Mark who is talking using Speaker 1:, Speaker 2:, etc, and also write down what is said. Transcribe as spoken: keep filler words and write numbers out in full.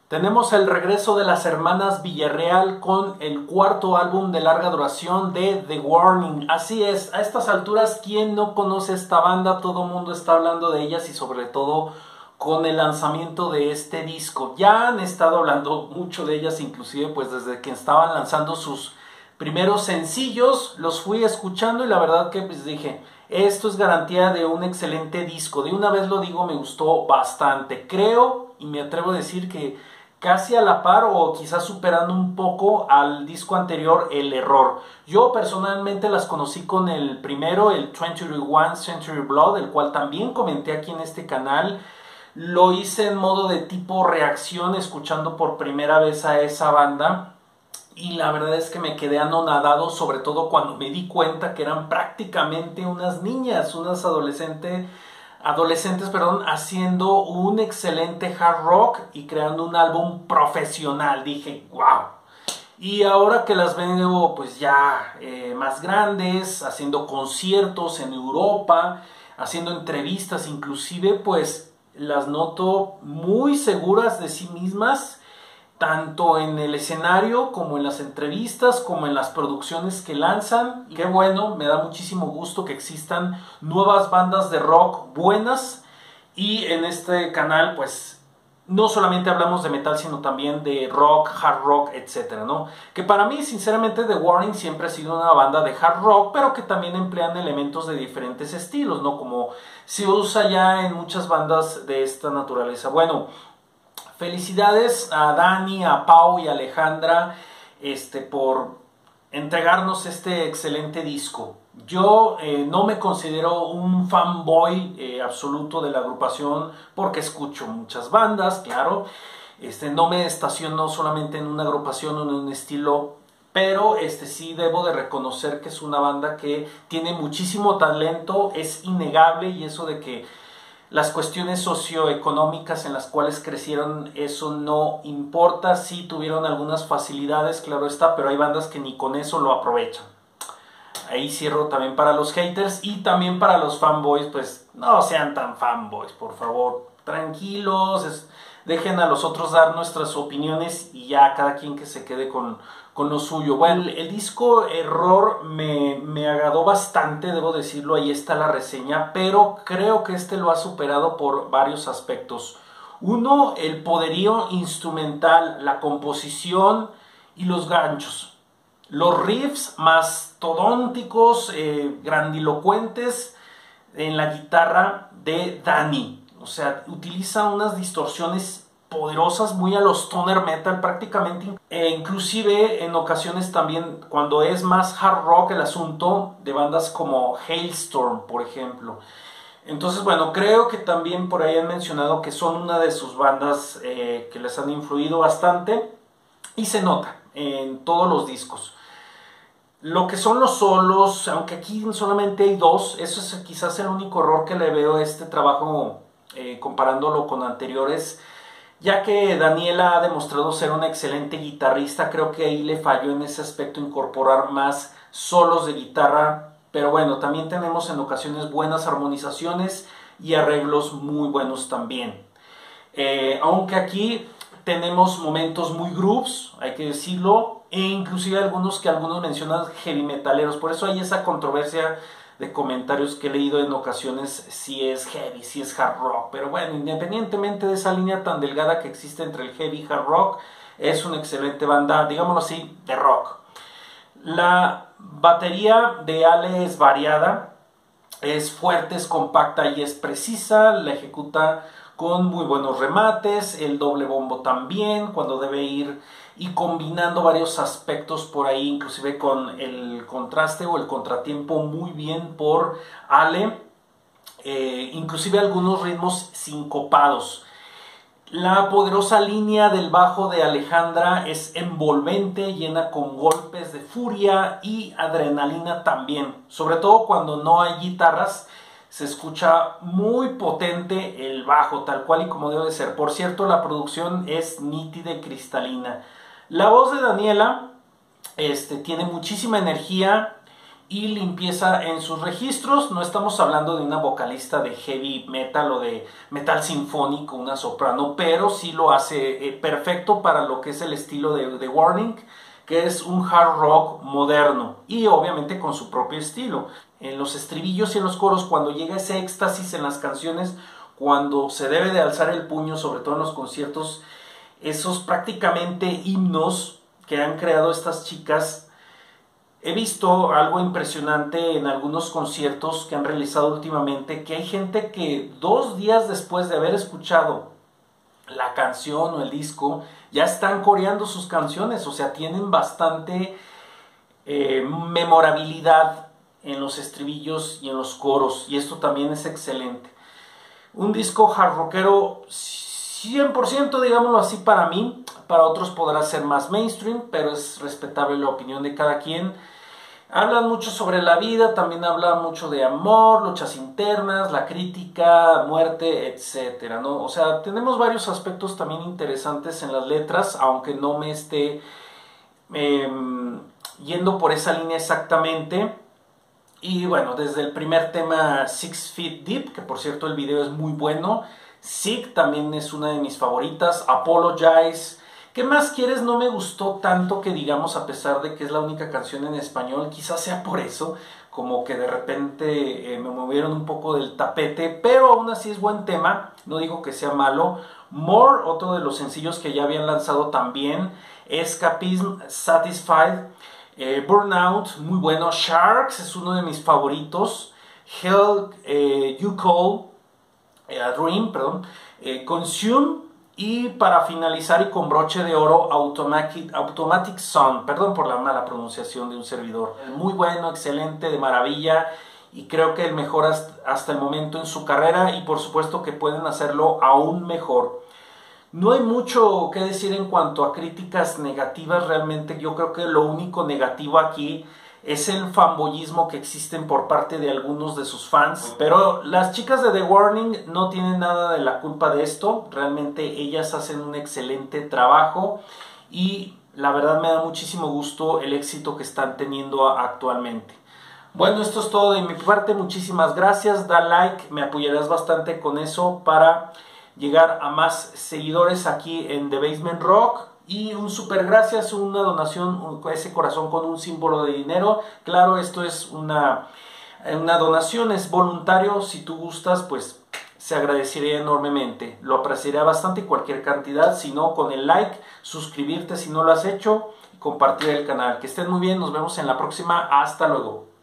Speaker 1: Tenemos el regreso de las hermanas Villarreal con el cuarto álbum de larga duración de The Warning. Así es, a estas alturas, ¿quién no conoce esta banda? Todo el mundo está hablando de ellas y sobre todo con el lanzamiento de este disco. Ya han estado hablando mucho de ellas, inclusive pues desde que estaban lanzando sus primeros sencillos, los fui escuchando y la verdad que pues dije, esto es garantía de un excelente disco. De una vez lo digo, me gustó bastante. Creo y me atrevo a decir que casi a la par o quizás superando un poco al disco anterior, El Error. Yo personalmente las conocí con el primero, el veintiuno Century Blood, el cual también comenté aquí en este canal. Lo hice en modo de tipo reacción, escuchando por primera vez a esa banda. Y la verdad es que me quedé anonadado, sobre todo cuando me di cuenta que eran prácticamente unas niñas, unas adolescentes, adolescentes, perdón, haciendo un excelente hard rock y creando un álbum profesional. Dije, wow. Y ahora que las veo pues ya eh, más grandes, haciendo conciertos en Europa, haciendo entrevistas inclusive, pues las noto muy seguras de sí mismas, tanto en el escenario como en las entrevistas, como en las producciones que lanzan. Qué bueno, me da muchísimo gusto que existan nuevas bandas de rock buenas. Y en este canal pues no solamente hablamos de metal, sino también de rock, hard rock, etcétera, ¿no? Que para mí, sinceramente, The Warning siempre ha sido una banda de hard rock, pero que también emplean elementos de diferentes estilos, ¿no? Como se usa ya en muchas bandas de esta naturaleza. Bueno, felicidades a Dani, a Pau y a Alejandra este, por entregarnos este excelente disco. Yo eh, no me considero un fanboy eh, absoluto de la agrupación porque escucho muchas bandas, claro. Este, no me estaciono solamente en una agrupación o en un estilo, pero este, sí debo de reconocer que es una banda que tiene muchísimo talento, es innegable, y eso de que las cuestiones socioeconómicas en las cuales crecieron, eso no importa. Sí tuvieron algunas facilidades, claro está, pero hay bandas que ni con eso lo aprovechan. Ahí cierro también para los haters y también para los fanboys, pues no sean tan fanboys, por favor. Tranquilos, es, dejen a los otros dar nuestras opiniones y ya cada quien que se quede con, con lo suyo. Bueno, el, el disco Error me, me agradó bastante, debo decirlo, ahí está la reseña, pero creo que este lo ha superado por varios aspectos. Uno, el poderío instrumental, la composición y los ganchos. Los riffs mastodónticos, eh, grandilocuentes en la guitarra de Dani. O sea, utiliza unas distorsiones poderosas muy a los stoner metal prácticamente. E inclusive en ocasiones también cuando es más hard rock el asunto, de bandas como Hailstorm, por ejemplo. Entonces, bueno, creo que también por ahí han mencionado que son una de sus bandas eh, que les han influido bastante. Y se nota en todos los discos. Lo que son los solos, aunque aquí solamente hay dos, eso es quizás el único error que le veo a este trabajo eh, comparándolo con anteriores, ya que Daniela ha demostrado ser una excelente guitarrista. Creo que ahí le falló en ese aspecto incorporar más solos de guitarra, pero bueno, también tenemos en ocasiones buenas armonizaciones y arreglos muy buenos también. Eh, aunque aquí tenemos momentos muy grooves, hay que decirlo, e inclusive algunos que algunos mencionan heavy metaleros. Por eso hay esa controversia de comentarios que he leído en ocasiones, si es heavy, si es hard rock. Pero bueno, independientemente de esa línea tan delgada que existe entre el heavy y hard rock, es una excelente banda, digámoslo así, de rock. La batería de Ale es variada, es fuerte, es compacta y es precisa, la ejecuta con muy buenos remates, el doble bombo también, cuando debe ir y combinando varios aspectos por ahí, inclusive con el contraste o el contratiempo muy bien por Ale, eh, inclusive algunos ritmos sincopados. La poderosa línea del bajo de Alejandra es envolvente, llena con golpes de furia y adrenalina también, sobre todo cuando no hay guitarras. Se escucha muy potente el bajo, tal cual y como debe de ser. Por cierto, la producción es nítida y cristalina. La voz de Daniela este, tiene muchísima energía y limpieza en sus registros. No estamos hablando de una vocalista de heavy metal o de metal sinfónico, una soprano, pero sí lo hace eh, perfecto para lo que es el estilo de The Warning, que es un hard rock moderno y obviamente con su propio estilo. En los estribillos y en los coros, cuando llega ese éxtasis en las canciones, cuando se debe de alzar el puño, sobre todo en los conciertos, esos prácticamente himnos que han creado estas chicas. He visto algo impresionante en algunos conciertos que han realizado últimamente, que hay gente que dos días después de haber escuchado la canción o el disco, ya están coreando sus canciones, o sea, tienen bastante eh, memorabilidad en los estribillos y en los coros, y esto también es excelente. Un disco hard rockero cien por ciento, digámoslo así, para mí. Para otros podrá ser más mainstream, pero es respetable la opinión de cada quien. Hablan mucho sobre la vida, también hablan mucho de amor, luchas internas, la crítica, muerte, etcétera, ¿no? O sea, tenemos varios aspectos también interesantes en las letras, aunque no me esté eh, yendo por esa línea exactamente. Y bueno, desde el primer tema, Six Feet Deep, que por cierto el video es muy bueno. Sick también es una de mis favoritas. Apologize. ¿Qué más quieres? No me gustó tanto que digamos, a pesar de que es la única canción en español. Quizás sea por eso, como que de repente eh, me movieron un poco del tapete. Pero aún así es buen tema. No digo que sea malo. More, otro de los sencillos que ya habían lanzado también. Escapism, Satisfied. Eh, Burnout, muy bueno. Sharks es uno de mis favoritos. Hell, eh, You Call, eh, Dream, perdón. Eh, Consume. Y para finalizar y con broche de oro, Automatic, Automatic Sun. Perdón por la mala pronunciación de un servidor. Muy bueno, excelente, de maravilla. Y creo que el mejor hasta, hasta el momento en su carrera. Y por supuesto que pueden hacerlo aún mejor. No hay mucho que decir en cuanto a críticas negativas. Realmente yo creo que lo único negativo aquí es el fanboyismo que existen por parte de algunos de sus fans. Pero las chicas de The Warning no tienen nada de la culpa de esto. Realmente ellas hacen un excelente trabajo. Y la verdad me da muchísimo gusto el éxito que están teniendo actualmente. Bueno, esto es todo de mi parte. Muchísimas gracias. Da like, me apoyarás bastante con eso para llegar a más seguidores aquí en The Basement Rock. Y un super gracias, una donación, ese corazón con un símbolo de dinero. Claro, esto es una, una donación, es voluntario. Si tú gustas, pues se agradecería enormemente. Lo apreciaría bastante, cualquier cantidad. Si no, con el like, suscribirte si no lo has hecho y compartir el canal. Que estén muy bien, nos vemos en la próxima. Hasta luego.